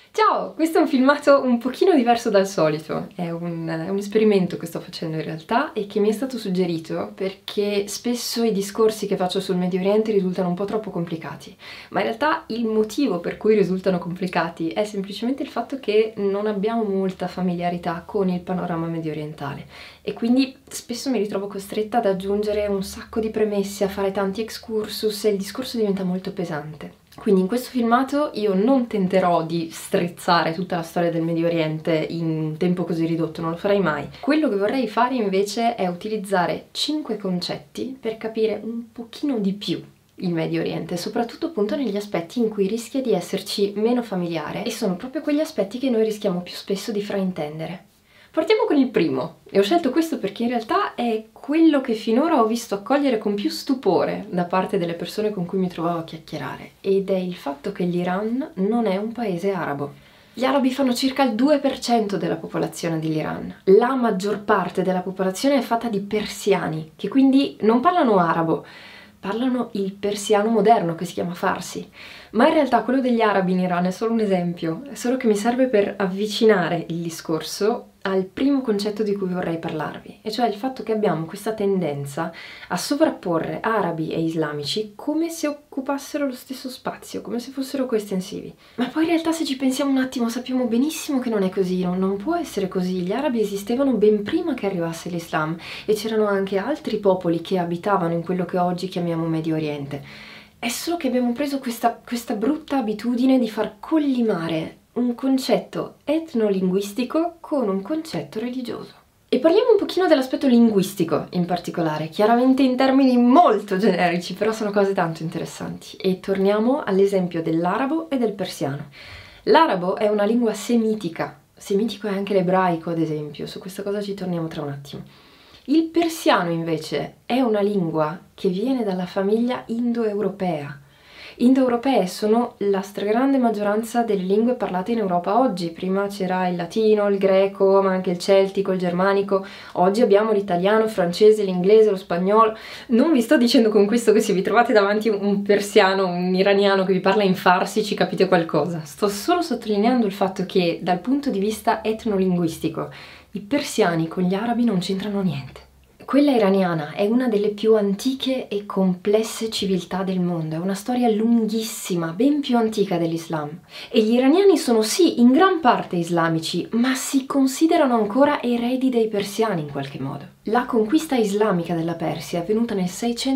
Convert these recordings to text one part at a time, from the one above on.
Ciao, questo è un filmato un pochino diverso dal solito, è un esperimento che sto facendo in realtà e che mi è stato suggerito perché spesso i discorsi che faccio sul Medio Oriente risultano un po' troppo complicati, ma in realtà il motivo per cui risultano complicati è semplicemente il fatto che non abbiamo molta familiarità con il panorama mediorientale e quindi spesso mi ritrovo costretta ad aggiungere un sacco di premesse, a fare tanti excursus e il discorso diventa molto pesante. Quindi in questo filmato io non tenterò di strizzare tutta la storia del Medio Oriente in un tempo così ridotto, non lo farei mai. Quello che vorrei fare invece è utilizzare 5 concetti per capire un pochino di più il Medio Oriente, soprattutto appunto negli aspetti in cui rischia di esserci meno familiare e sono proprio quegli aspetti che noi rischiamo più spesso di fraintendere. Partiamo con il primo, e ho scelto questo perché in realtà è quello che finora ho visto accogliere con più stupore da parte delle persone con cui mi trovavo a chiacchierare, ed è il fatto che l'Iran non è un paese arabo. Gli arabi fanno circa il 2% della popolazione dell'Iran. La maggior parte della popolazione è fatta di persiani, che quindi non parlano arabo, parlano il persiano moderno che si chiama Farsi. Ma in realtà quello degli arabi in Iran è solo un esempio, è solo che mi serve per avvicinare il discorso al primo concetto di cui vorrei parlarvi, e cioè il fatto che abbiamo questa tendenza a sovrapporre arabi e islamici come se occupassero lo stesso spazio, come se fossero coestensivi. Ma poi in realtà se ci pensiamo un attimo sappiamo benissimo che non è così, non può essere così. Gli arabi esistevano ben prima che arrivasse l'Islam e c'erano anche altri popoli che abitavano in quello che oggi chiamiamo Medio Oriente. È solo che abbiamo preso questa brutta abitudine di far collimare un concetto etnolinguistico con un concetto religioso. E parliamo un pochino dell'aspetto linguistico in particolare, chiaramente in termini molto generici, però sono cose tanto interessanti. E torniamo all'esempio dell'arabo e del persiano. L'arabo è una lingua semitica, semitico è anche l'ebraico ad esempio, su questa cosa ci torniamo tra un attimo. Il persiano invece è una lingua che viene dalla famiglia indoeuropea. Indoeuropee sono la stragrande maggioranza delle lingue parlate in Europa oggi. Prima c'era il latino, il greco, ma anche il celtico, il germanico. Oggi abbiamo l'italiano, il francese, l'inglese, lo spagnolo. Non vi sto dicendo con questo che se vi trovate davanti un persiano, un iraniano che vi parla in farsi ci capite qualcosa. Sto solo sottolineando il fatto che dal punto di vista etnolinguistico i persiani con gli arabi non c'entrano niente. Quella iraniana è una delle più antiche e complesse civiltà del mondo, è una storia lunghissima, ben più antica dell'Islam. E gli iraniani sono sì in gran parte islamici, ma si considerano ancora eredi dei persiani in qualche modo. La conquista islamica della Persia è avvenuta nel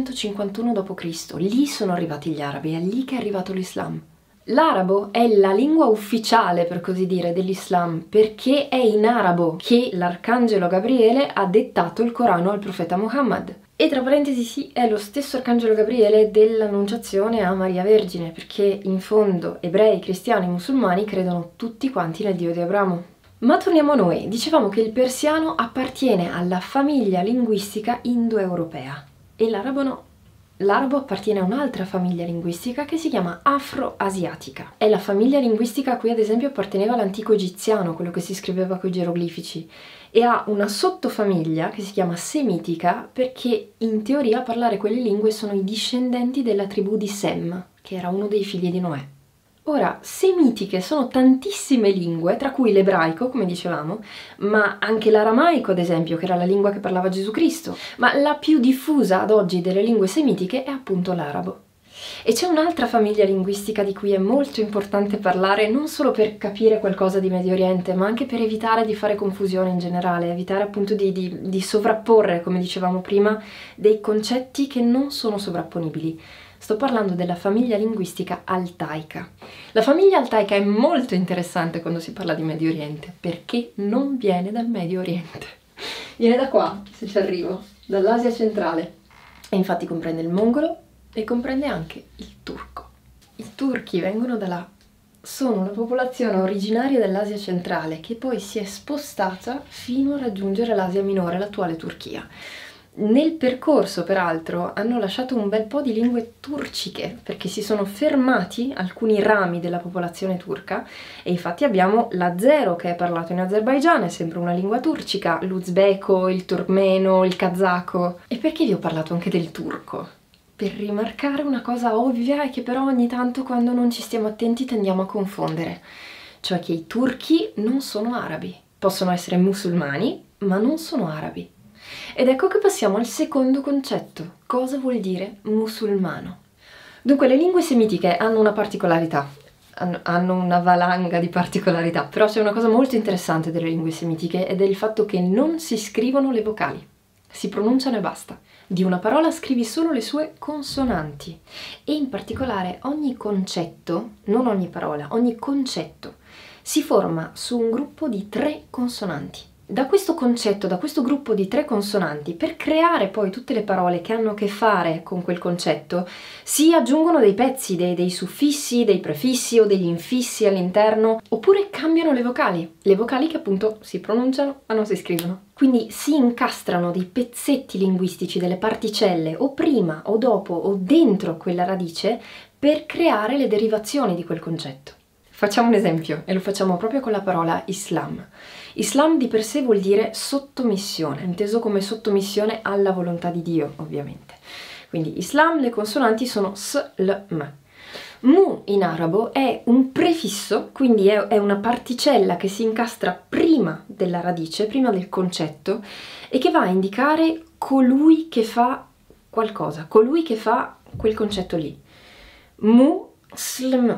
651 d.C., lì sono arrivati gli arabi, è lì che è arrivato l'Islam. L'arabo è la lingua ufficiale, per così dire, dell'Islam, perché è in arabo che l'arcangelo Gabriele ha dettato il Corano al profeta Muhammad. E tra parentesi sì, è lo stesso arcangelo Gabriele dell'annunciazione a Maria Vergine, perché in fondo ebrei, cristiani e musulmani credono tutti quanti nel Dio di Abramo. Ma torniamo a noi, dicevamo che il persiano appartiene alla famiglia linguistica indoeuropea e l'arabo no. L'arabo appartiene a un'altra famiglia linguistica che si chiama afro-asiatica. È la famiglia linguistica a cui ad esempio apparteneva l'antico egiziano, quello che si scriveva con i geroglifici, e ha una sottofamiglia che si chiama semitica perché in teoria a parlare quelle lingue sono i discendenti della tribù di Sem, che era uno dei figli di Noè. Ora, semitiche sono tantissime lingue, tra cui l'ebraico, come dicevamo, ma anche l'aramaico, ad esempio, che era la lingua che parlava Gesù Cristo. Ma la più diffusa ad oggi delle lingue semitiche è appunto l'arabo. E c'è un'altra famiglia linguistica di cui è molto importante parlare, non solo per capire qualcosa di Medio Oriente, ma anche per evitare di fare confusione in generale, evitare appunto di sovrapporre, come dicevamo prima, dei concetti che non sono sovrapponibili. Sto parlando della famiglia linguistica altaica. La famiglia altaica è molto interessante quando si parla di Medio Oriente, perché non viene dal Medio Oriente. Viene da qua, se ci arrivo, dall'Asia centrale. E infatti comprende il mongolo e comprende anche il turco. I turchi vengono da là. Sono una popolazione originaria dell'Asia centrale che poi si è spostata fino a raggiungere l'Asia minore, l'attuale Turchia. Nel percorso, peraltro, hanno lasciato un bel po' di lingue turciche, perché si sono fermati alcuni rami della popolazione turca, e infatti abbiamo l'azero che è parlato in Azerbaigian, è sempre una lingua turcica, l'uzbeko, il turkmeno, il kazako. E perché vi ho parlato anche del turco? Per rimarcare una cosa ovvia e che però ogni tanto quando non ci stiamo attenti tendiamo a confondere. cioè che i turchi non sono arabi. Possono essere musulmani, ma non sono arabi. Ed ecco che passiamo al secondo concetto. Cosa vuol dire musulmano? Dunque, le lingue semitiche hanno una particolarità, hanno una valanga di particolarità, però c'è una cosa molto interessante delle lingue semitiche ed è il fatto che non si scrivono le vocali, si pronunciano e basta. Di una parola scrivi solo le sue consonanti e in particolare ogni concetto, non ogni parola, ogni concetto si forma su un gruppo di 3 consonanti. Da questo concetto, da questo gruppo di 3 consonanti, per creare poi tutte le parole che hanno a che fare con quel concetto, si aggiungono dei pezzi, dei suffissi, dei prefissi o degli infissi all'interno, oppure cambiano le vocali che appunto si pronunciano ma non si scrivono. Quindi si incastrano dei pezzetti linguistici, delle particelle, o prima o dopo o dentro quella radice, per creare le derivazioni di quel concetto. Facciamo un esempio e lo facciamo proprio con la parola Islam. Islam di per sé vuol dire sottomissione, inteso come sottomissione alla volontà di Dio, ovviamente. Quindi Islam, le consonanti sono S, L, M. Mu in arabo è un prefisso, quindi è una particella che si incastra prima della radice, prima del concetto, e che va a indicare colui che fa qualcosa, colui che fa quel concetto lì. Muslim,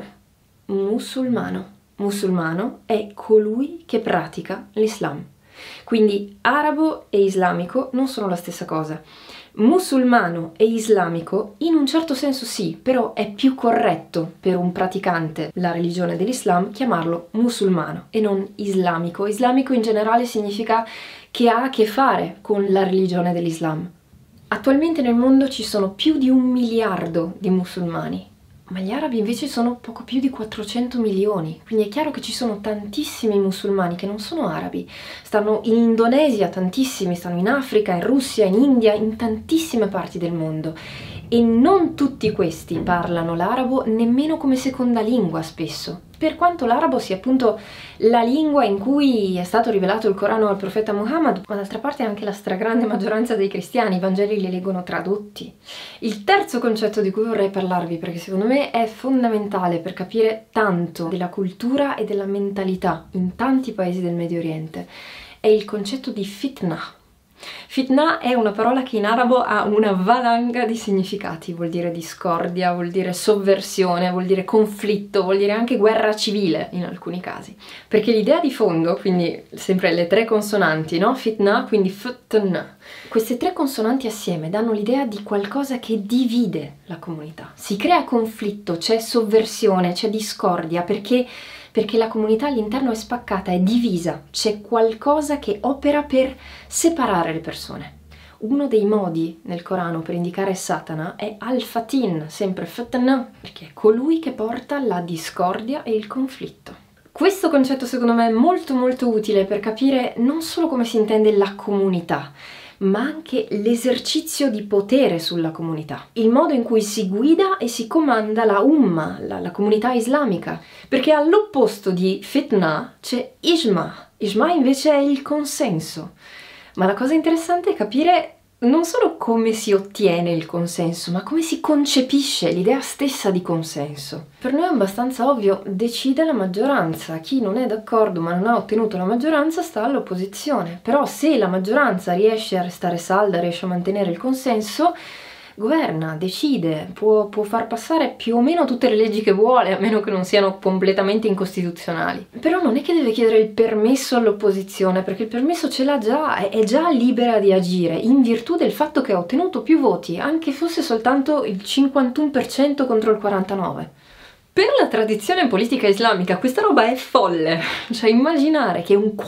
musulmano. Musulmano è colui che pratica l'Islam. Quindi arabo e islamico non sono la stessa cosa. Musulmano e islamico in un certo senso sì, però è più corretto per un praticante la religione dell'Islam chiamarlo musulmano e non islamico. Islamico in generale significa che ha a che fare con la religione dell'Islam. Attualmente nel mondo ci sono più di 1 miliardo di musulmani, ma gli arabi invece sono poco più di 400 milioni, quindi è chiaro che ci sono tantissimi musulmani che non sono arabi. Stanno in Indonesia tantissimi, stanno in Africa, in Russia, in India, in tantissime parti del mondo. E non tutti questi parlano l'arabo nemmeno come seconda lingua spesso. Per quanto l'arabo sia appunto la lingua in cui è stato rivelato il Corano al profeta Muhammad, ma d'altra parte anche la stragrande maggioranza dei cristiani i Vangeli li leggono tradotti. Il terzo concetto di cui vorrei parlarvi, perché secondo me è fondamentale per capire tanto della cultura e della mentalità in tanti paesi del Medio Oriente, è il concetto di fitna. Fitna è una parola che in arabo ha una valanga di significati, vuol dire discordia, vuol dire sovversione, vuol dire conflitto, vuol dire anche guerra civile in alcuni casi. Perché l'idea di fondo, quindi sempre le 3 consonanti, no? Fitna, quindi ftn. Queste 3 consonanti assieme danno l'idea di qualcosa che divide la comunità. Si crea conflitto, c'è sovversione, c'è discordia, perché la comunità all'interno è spaccata, è divisa, c'è qualcosa che opera per separare le persone. Uno dei modi nel Corano per indicare Satana è al-Fatin, sempre Fatna, perché è colui che porta la discordia e il conflitto. Questo concetto secondo me è molto molto utile per capire non solo come si intende la comunità, ma anche l'esercizio di potere sulla comunità, il modo in cui si guida e si comanda la Umma, la comunità islamica, perché all'opposto di fitna c'è ijma. Ijma invece è il consenso, ma la cosa interessante è capire non solo come si ottiene il consenso, ma come si concepisce l'idea stessa di consenso. Per noi è abbastanza ovvio, decide la maggioranza, chi non è d'accordo ma non ha ottenuto la maggioranza sta all'opposizione, però se la maggioranza riesce a restare salda, riesce a mantenere il consenso, governa, decide, può far passare più o meno tutte le leggi che vuole, a meno che non siano completamente incostituzionali. Però non è che deve chiedere il permesso all'opposizione, perché il permesso ce l'ha già, è già libera di agire, in virtù del fatto che ha ottenuto più voti, anche fosse soltanto il 51% contro il 49%. Per la tradizione politica islamica questa roba è folle, cioè immaginare che un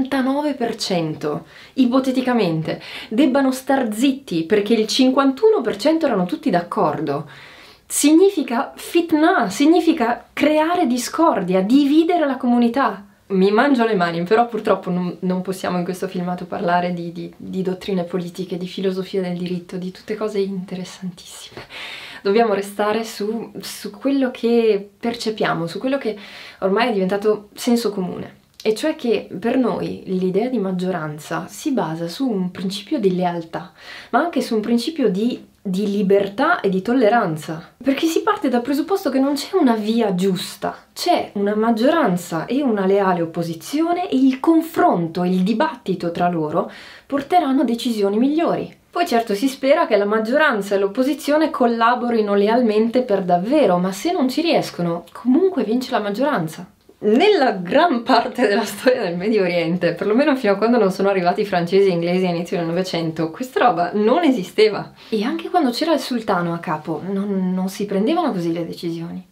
49% ipoteticamente debbano star zitti perché il 51% erano tutti d'accordo, significa fitna, significa creare discordia, dividere la comunità. Mi mangio le mani, però purtroppo non possiamo in questo filmato parlare di dottrine politiche, di filosofia del diritto, di tutte cose interessantissime. Dobbiamo restare su quello che percepiamo, su quello che ormai è diventato senso comune. E cioè che per noi l'idea di maggioranza si basa su un principio di lealtà, ma anche su un principio di di libertà e di tolleranza, perché si parte dal presupposto che non c'è una via giusta, c'è una maggioranza e una leale opposizione e il confronto, il dibattito tra loro porteranno a decisioni migliori. Poi certo si spera che la maggioranza e l'opposizione collaborino lealmente per davvero, ma se non ci riescono, comunque vince la maggioranza. Nella gran parte della storia del Medio Oriente, perlomeno fino a quando non sono arrivati i francesi e inglesi all'inizio del Novecento, questa roba non esisteva. E anche quando c'era il sultano a capo, non si prendevano così le decisioni.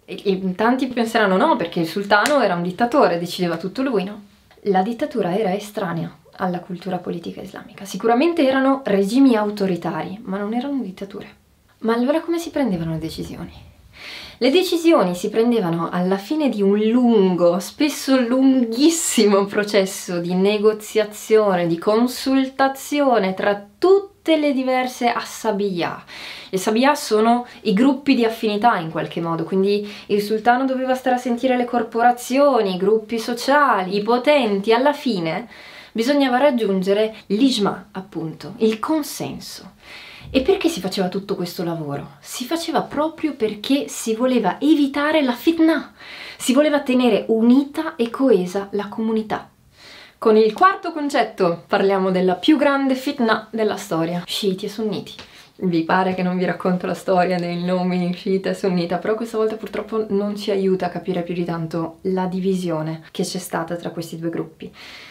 E tanti penseranno no, perché il sultano era un dittatore, decideva tutto lui, no? La dittatura era estranea alla cultura politica islamica. Sicuramente erano regimi autoritari, ma non erano dittature. Ma allora come si prendevano le decisioni? Le decisioni si prendevano alla fine di un lungo, spesso lunghissimo processo di negoziazione, di consultazione tra tutte le diverse asabiyah. Le asabiyah sono i gruppi di affinità in qualche modo, quindi il sultano doveva stare a sentire le corporazioni, i gruppi sociali, i potenti. Alla fine bisognava raggiungere l'ijma, appunto, il consenso. E perché si faceva tutto questo lavoro? Si faceva proprio perché si voleva evitare la fitna, si voleva tenere unita e coesa la comunità. Con il quarto concetto parliamo della più grande fitna della storia, sciiti e sunniti. Vi pare che non vi racconto la storia dei nomi sciita e sunnita, però questa volta purtroppo non ci aiuta a capire più di tanto la divisione che c'è stata tra questi due gruppi.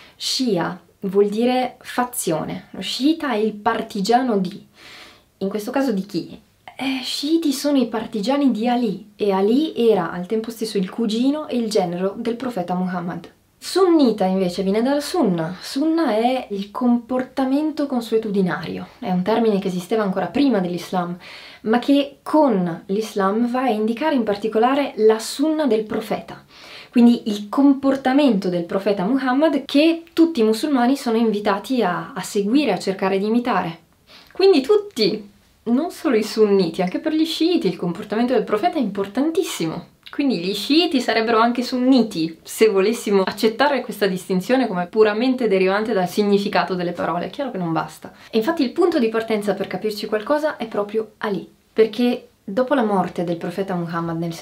Shia vuol dire fazione, lo sciita è il partigiano di. In questo caso di chi? Sciiti sono i partigiani di Ali e Ali era al tempo stesso il cugino e il genero del profeta Muhammad. Sunnita invece viene dal sunna. Sunna è il comportamento consuetudinario, è un termine che esisteva ancora prima dell'Islam, ma che con l'Islam va a indicare in particolare la sunna del profeta. Quindi il comportamento del profeta Muhammad che tutti i musulmani sono invitati a seguire, a cercare di imitare. Quindi tutti, non solo i sunniti, anche per gli sciiti il comportamento del profeta è importantissimo. Quindi gli sciiti sarebbero anche sunniti, se volessimo accettare questa distinzione come puramente derivante dal significato delle parole. È chiaro che non basta. E infatti il punto di partenza per capirci qualcosa è proprio Ali, perché dopo la morte del profeta Muhammad nel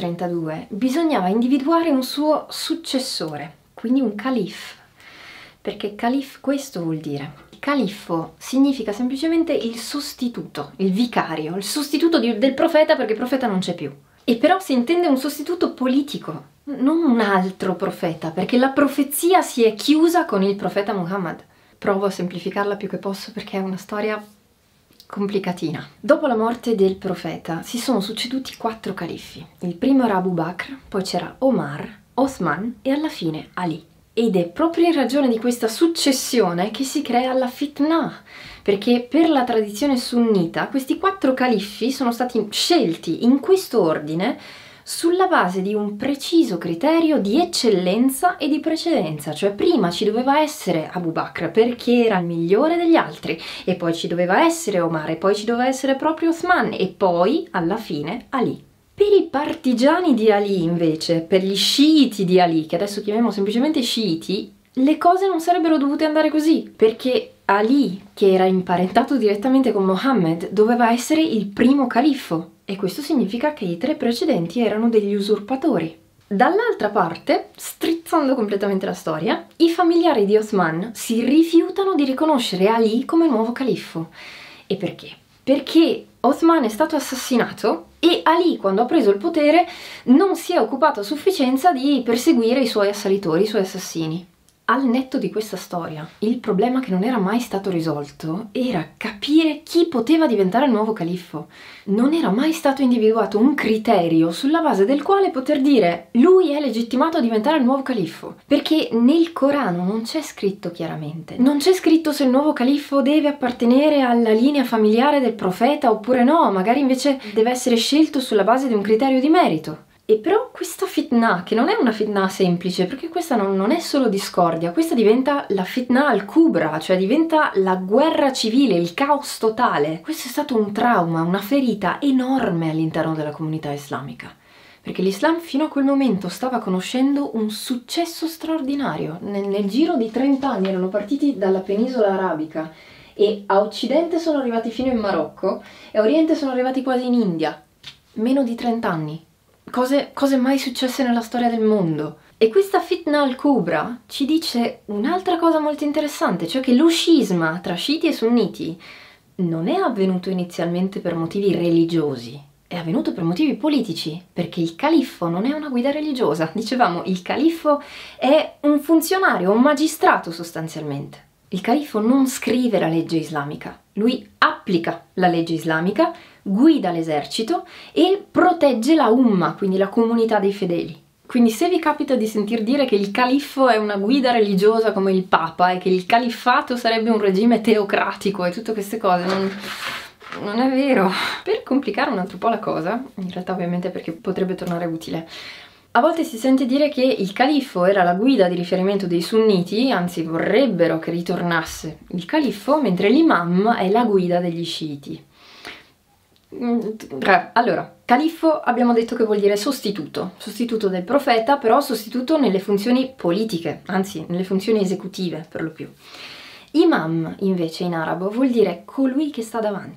632 bisognava individuare un suo successore, quindi un calif, perché calif questo vuol dire. Califfo significa semplicemente il sostituto, il vicario, il sostituto del profeta perché il profeta non c'è più. E però si intende un sostituto politico, non un altro profeta, perché la profezia si è chiusa con il profeta Muhammad. Provo a semplificarla più che posso perché è una storia complicatina. Dopo la morte del profeta si sono succeduti 4 califfi. Il primo era Abu Bakr, poi c'era Omar, Osman e alla fine Ali. Ed è proprio in ragione di questa successione che si crea la fitna, perché per la tradizione sunnita questi 4 califfi sono stati scelti in questo ordine sulla base di un preciso criterio di eccellenza e di precedenza, cioè prima ci doveva essere Abu Bakr perché era il migliore degli altri, e poi ci doveva essere Omar, e poi ci doveva essere proprio Osman, e poi alla fine Ali. Per i partigiani di Ali invece, per gli sciiti di Ali, che adesso chiamiamo semplicemente sciiti, le cose non sarebbero dovute andare così, perché Ali, che era imparentato direttamente con Mohammed, doveva essere il primo califfo, e questo significa che i 3 precedenti erano degli usurpatori. Dall'altra parte, strizzando completamente la storia, i familiari di Osman si rifiutano di riconoscere Ali come nuovo califfo. E perché? Perché Osman è stato assassinato e Ali, quando ha preso il potere, non si è occupato a sufficienza di perseguire i suoi assalitori, i suoi assassini. Al netto di questa storia, il problema che non era mai stato risolto era capire chi poteva diventare il nuovo califfo. Non era mai stato individuato un criterio sulla base del quale poter dire lui è legittimato a diventare il nuovo califfo, perché nel Corano non c'è scritto chiaramente. Non c'è scritto se il nuovo califfo deve appartenere alla linea familiare del profeta oppure no, magari invece deve essere scelto sulla base di un criterio di merito. E però questa fitna, che non è una fitna semplice, perché questa non è solo discordia, questa diventa la fitna al-kubra, cioè diventa la guerra civile, il caos totale. Questo è stato un trauma, una ferita enorme all'interno della comunità islamica, perché l'Islam fino a quel momento stava conoscendo un successo straordinario. Nel giro di 30 anni erano partiti dalla penisola arabica e a occidente sono arrivati fino in Marocco e a oriente sono arrivati quasi in India. Meno di 30 anni. Cose mai successe nella storia del mondo. E questa Fitna al-Kubra ci dice un'altra cosa molto interessante, cioè che lo scisma tra sciiti e sunniti non è avvenuto inizialmente per motivi religiosi, è avvenuto per motivi politici, perché il califfo non è una guida religiosa. Dicevamo, il califfo è un funzionario, un magistrato sostanzialmente. Il califfo non scrive la legge islamica, lui applica la legge islamica, guida l'esercito e protegge la umma, quindi la comunità dei fedeli. Quindi se vi capita di sentir dire che il califfo è una guida religiosa come il Papa e che il califfato sarebbe un regime teocratico e tutte queste cose, non è vero. Per complicare un altro po' la cosa, in realtà ovviamente perché potrebbe tornare utile, a volte si sente dire che il califfo era la guida di riferimento dei sunniti, anzi vorrebbero che ritornasse il califfo, mentre l'imam è la guida degli sciiti. Allora, califfo abbiamo detto che vuol dire sostituto del profeta, però sostituto nelle funzioni politiche, anzi nelle funzioni esecutive per lo più. Imam invece in arabo vuol dire colui che sta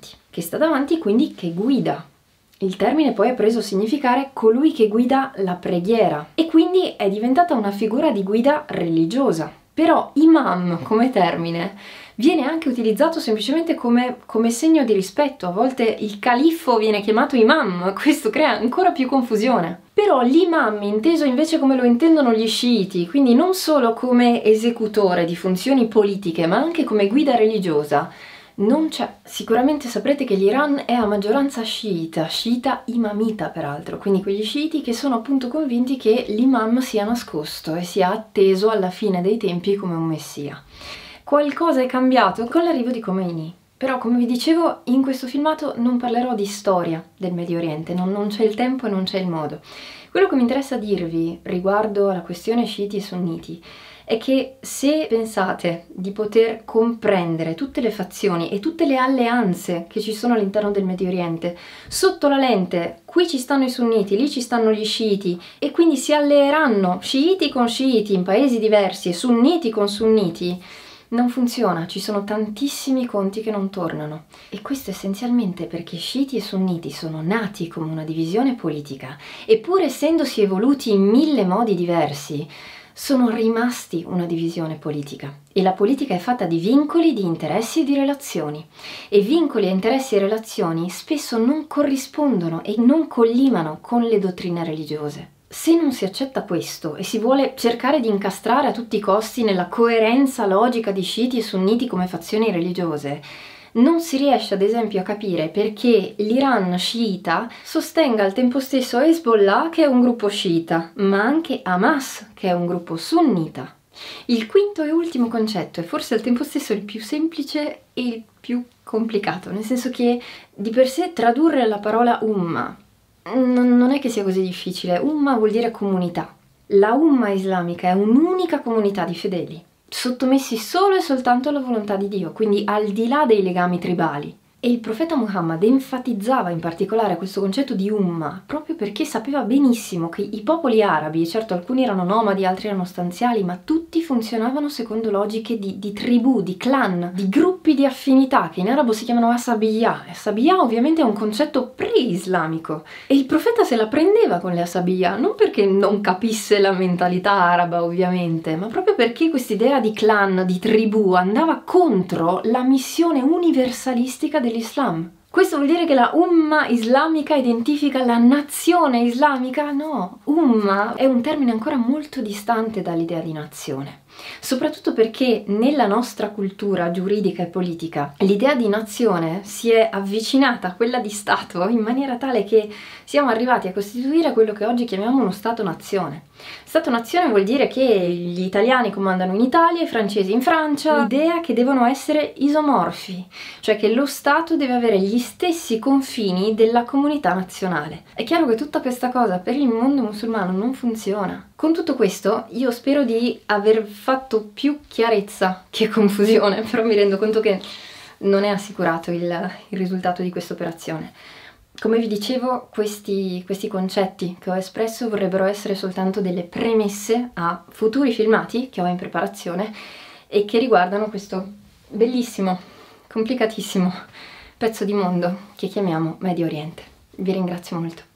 davanti quindi che guida. Il termine poi ha preso a significare colui che guida la preghiera e quindi è diventata una figura di guida religiosa. Però imam come termine viene anche utilizzato semplicemente come segno di rispetto. A volte il califfo viene chiamato imam, questo crea ancora più confusione. Però l'imam, inteso invece come lo intendono gli sciiti, quindi non solo come esecutore di funzioni politiche, ma anche come guida religiosa, non c'è. Sicuramente saprete che l'Iran è a maggioranza sciita imamita peraltro, quindi quegli sciiti che sono appunto convinti che l'imam sia nascosto e sia atteso alla fine dei tempi come un messia. Qualcosa è cambiato con l'arrivo di Khomeini, però come vi dicevo in questo filmato non parlerò di storia del Medio Oriente, non c'è il tempo e non c'è il modo. Quello che mi interessa dirvi riguardo alla questione sciiti e sunniti è che se pensate di poter comprendere tutte le fazioni e tutte le alleanze che ci sono all'interno del Medio Oriente sotto la lente, qui ci stanno i sunniti, lì ci stanno gli sciiti e quindi si alleeranno sciiti con sciiti in paesi diversi e sunniti con sunniti, non funziona, ci sono tantissimi conti che non tornano. E questo essenzialmente perché sciiti e sunniti sono nati come una divisione politica, eppure essendosi evoluti in 1000 modi diversi, sono rimasti una divisione politica. E la politica è fatta di vincoli, di interessi e di relazioni. E vincoli, interessi e relazioni spesso non corrispondono e non collimano con le dottrine religiose. Se non si accetta questo e si vuole cercare di incastrare a tutti i costi nella coerenza logica di sciiti e sunniti come fazioni religiose, non si riesce ad esempio a capire perché l'Iran sciita sostenga al tempo stesso Hezbollah, che è un gruppo sciita, ma anche Hamas, che è un gruppo sunnita. Il quinto e ultimo concetto è forse al tempo stesso il più semplice e il più complicato, nel senso che di per sé tradurre la parola umma non è che sia così difficile. Umma vuol dire comunità. La umma islamica è un'unica comunità di fedeli, sottomessi solo e soltanto alla volontà di Dio, quindi al di là dei legami tribali. E il profeta Muhammad enfatizzava in particolare questo concetto di umma proprio perché sapeva benissimo che i popoli arabi, certo alcuni erano nomadi, altri erano stanziali, ma tutti funzionavano secondo logiche di tribù, di clan, di gruppi di affinità che in arabo si chiamano asabiyah. Asabiyah ovviamente è un concetto pre-islamico e il profeta se la prendeva con le asabiyah, non perché non capisse la mentalità araba ovviamente, ma proprio perché quest'idea di clan, di tribù andava contro la missione universalistica dell'Islam. Questo vuol dire che la umma islamica identifica la nazione islamica? No, umma è un termine ancora molto distante dall'idea di nazione. Soprattutto perché nella nostra cultura giuridica e politica l'idea di nazione si è avvicinata a quella di Stato in maniera tale che siamo arrivati a costituire quello che oggi chiamiamo uno Stato-nazione. Stato-nazione vuol dire che gli italiani comandano in Italia, i francesi in Francia, l'idea che devono essere isomorfi, cioè che lo Stato deve avere gli stessi confini della comunità nazionale. È chiaro che tutta questa cosa per il mondo musulmano non funziona. Con tutto questo io spero di aver fatto più chiarezza che confusione, però mi rendo conto che non è assicurato il risultato di questa operazione. Come vi dicevo, questi concetti che ho espresso vorrebbero essere soltanto delle premesse a futuri filmati che ho in preparazione e che riguardano questo bellissimo complicatissimo pezzo di mondo che chiamiamo Medio Oriente. Vi ringrazio molto.